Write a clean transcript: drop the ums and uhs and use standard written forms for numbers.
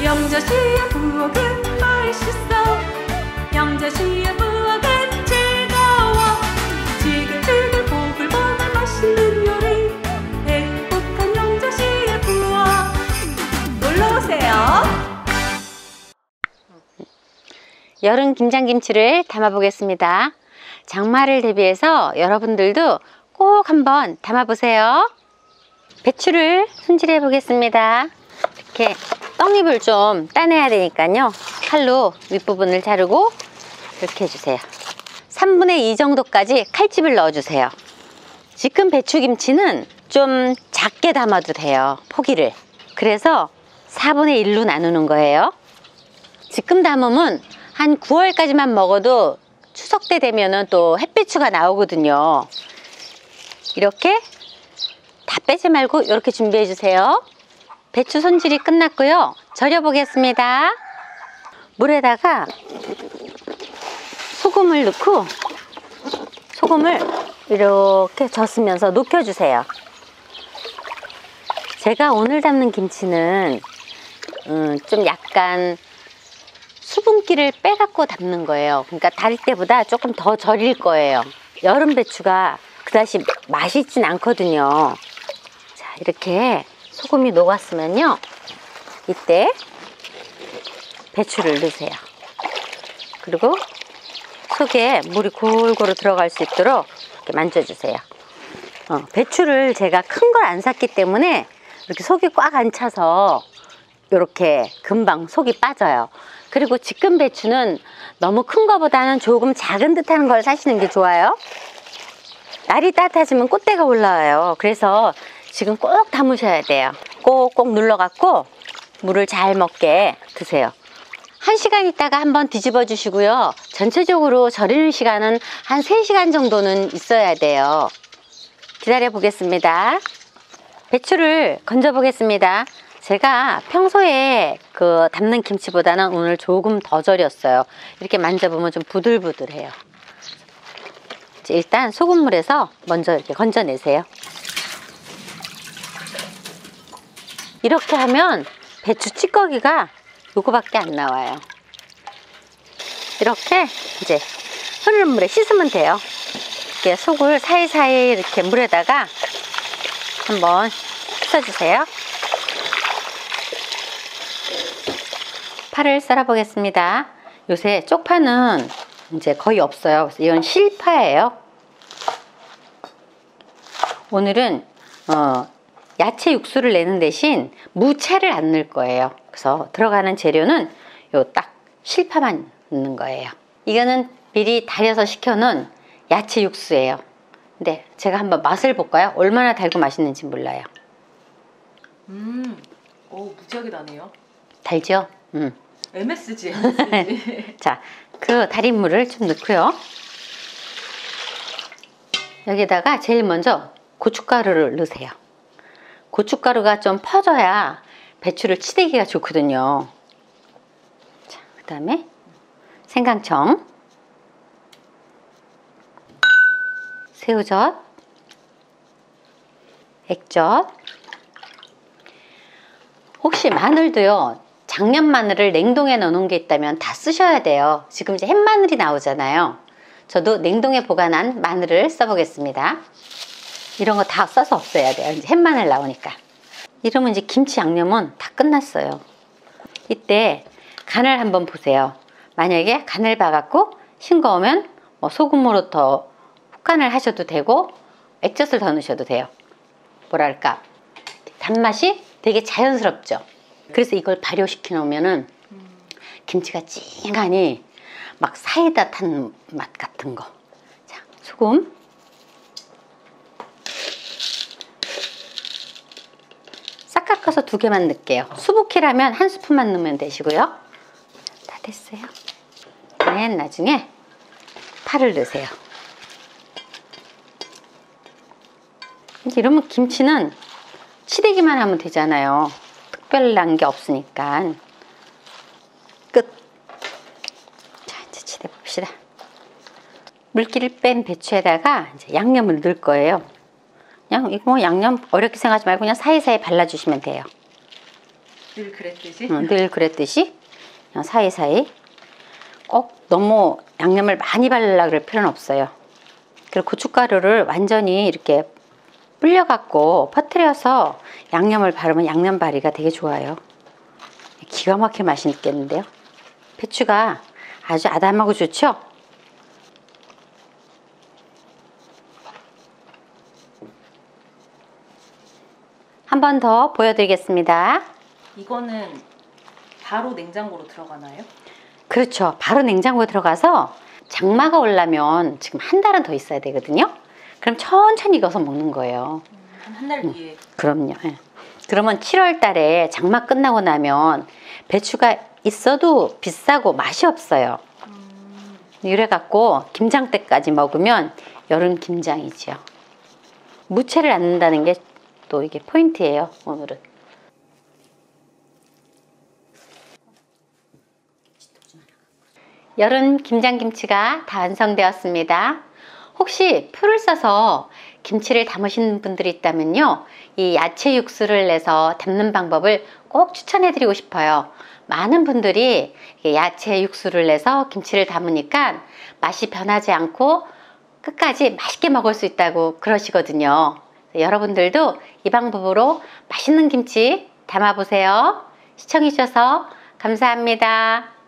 영자씨의 부엌은 맛있어. 영자씨의 부엌은 즐거워. 지글지글 보글보글 맛있는 요리, 행복한 영자씨의 부엌. 놀러오세요. 여름 김장김치를 담아보겠습니다. 장마를 대비해서 여러분들도 꼭 한번 담아보세요. 배추를 손질해 보겠습니다. 이렇게 떡잎을 좀 따내야 되니까요, 칼로 윗부분을 자르고 이렇게 해주세요. 3분의 2 정도까지 칼집을 넣어주세요. 지금 배추김치는 좀 작게 담아도 돼요, 포기를. 그래서 4분의 1로 나누는 거예요. 지금 담으면 한 9월까지만 먹어도 추석 때 되면은 또 햇배추가 나오거든요. 이렇게 다 빼지 말고 이렇게 준비해 주세요. 배추 손질이 끝났고요. 절여 보겠습니다. 물에다가 소금을 넣고 소금을 이렇게 젓으면서 녹여주세요. 제가 오늘 담는 김치는 좀 약간 수분기를 빼갖고 담는 거예요. 그러니까 다릴 때보다 조금 더 절일 거예요. 여름 배추가 그다지 맛있진 않거든요. 자, 이렇게 소금이 녹았으면요, 이때 배추를 넣으세요. 그리고 속에 물이 골고루 들어갈 수 있도록 이렇게 만져주세요. 배추를 제가 큰 걸 안 샀기 때문에 이렇게 속이 꽉 안 차서 이렇게 금방 속이 빠져요. 그리고 지금 배추는 너무 큰 거보다는 조금 작은 듯한 걸 사시는 게 좋아요. 날이 따뜻해지면 꽃대가 올라와요. 그래서 지금 꼭 담으셔야 돼요. 꼭꼭 눌러갖고 물을 잘 먹게 드세요. 1시간 있다가 한번 뒤집어 주시고요. 전체적으로 절이는 시간은 한 3시간 정도는 있어야 돼요. 기다려 보겠습니다. 배추를 건져 보겠습니다. 제가 평소에 담는 김치보다는 오늘 조금 더 절였어요. 이렇게 만져보면 좀 부들부들해요. 일단 소금물에서 먼저 이렇게 건져내세요. 이렇게 하면 배추 찌꺼기가 요거밖에 안 나와요. 이렇게 이제 흐르는 물에 씻으면 돼요. 이렇게 속을 사이사이 이렇게 물에다가 한번 씻어주세요. 파를 썰어 보겠습니다. 요새 쪽파는 이제 거의 없어요. 그래서 이건 실파예요. 오늘은 야채 육수를 내는 대신 무채를 안 넣을 거예요. 그래서 들어가는 재료는 요 딱 실파만 넣는 거예요. 이거는 미리 달여서 식혀놓은 야채 육수예요. 근데 제가 한번 맛을 볼까요? 얼마나 달고 맛있는지 몰라요. 무지하게 나네요. 달죠? MSG. 자, 그 달인 물을 좀 넣고요. 여기다가 제일 먼저 고춧가루를 넣으세요. 고춧가루가 좀 퍼져야 배추를 치대기가 좋거든요. 자, 그 다음에 생강청, 새우젓, 액젓. 혹시 마늘도요, 작년 마늘을 냉동에 넣어놓은 게 있다면 다 쓰셔야 돼요. 지금 이제 햇마늘이 나오잖아요. 저도 냉동에 보관한 마늘을 써보겠습니다. 이런 거 다 써서 없애야 돼요. 이제 햇마늘 나오니까. 이러면 이제 김치 양념은 다 끝났어요. 이때 간을 한번 보세요. 만약에 간을 봐갖고 싱거우면 소금으로 더 훅간을 하셔도 되고 액젓을 더 넣으셔도 돼요. 뭐랄까, 단맛이 되게 자연스럽죠. 그래서 이걸 발효시켜 놓으면은 김치가 찡하니 막 사이다 탄 맛 같은 거. 자, 소금, 싹 깎아서 2개만 넣을게요. 수북히라면 1스푼만 넣으면 되시고요. 다 됐어요. 맨 나중에 파를 넣으세요. 이러면 김치는 치대기만 하면 되잖아요. 특별한 게 없으니까. 끝. 자, 이제 치대 봅시다. 물기를 뺀 배추에다가 이제 양념을 넣을 거예요. 그냥 이거 양념 어렵게 생각하지 말고 그냥 사이사이 발라주시면 돼요. 늘 그랬듯이. 늘 그랬듯이 그냥 사이사이 꼭 너무 양념을 많이 바르려고 그럴 필요는 없어요. 그리고 고춧가루를 완전히 이렇게 불려갖고 퍼뜨려서 양념을 바르면 양념바리가 되게 좋아요. 기가 막히게 맛있겠는데요. 배추가 아주 아담하고 좋죠? 한 번 더 보여드리겠습니다. 이거는 바로 냉장고로 들어가나요? 그렇죠. 바로 냉장고에 들어가서 장마가 오려면 지금 한 달은 더 있어야 되거든요. 그럼 천천히 익어서 먹는 거예요. 한 달 뒤에. 그럼요. 예. 그러면 7월 달에 장마 끝나고 나면 배추가 있어도 비싸고 맛이 없어요. 이래 갖고 김장 때까지 먹으면 여름 김장이지요. 무채를 안 넣는다는 게 또 이게 포인트예요. 오늘은. 여름 김장김치가 다 완성되었습니다. 혹시 풀을 써서 김치를 담으신 분들이 있다면요, 이 야채 육수를 내서 담는 방법을 꼭 추천해 드리고 싶어요. 많은 분들이 야채 육수를 내서 김치를 담으니까 맛이 변하지 않고 끝까지 맛있게 먹을 수 있다고 그러시거든요. 여러분들도 이 방법으로 맛있는 김치 담아 보세요. 시청해 주셔서 감사합니다.